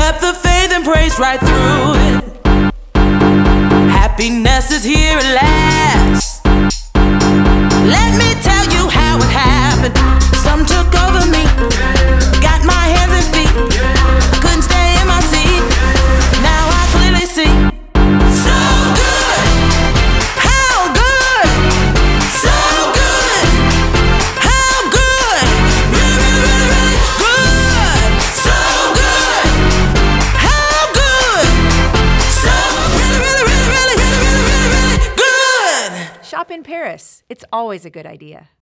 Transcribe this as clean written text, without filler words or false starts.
kept the faith and prayed right through it. Happiness is here at last. Let me tell you how it happened. Some took over me, got my hands and feet, couldn't stay in my seat. Now I clearly see. So good, how good, so good, how good, really, really, really good, so good, how good, so really, really, really, really, really, really, really good. Shop in Paris. It's always a good idea.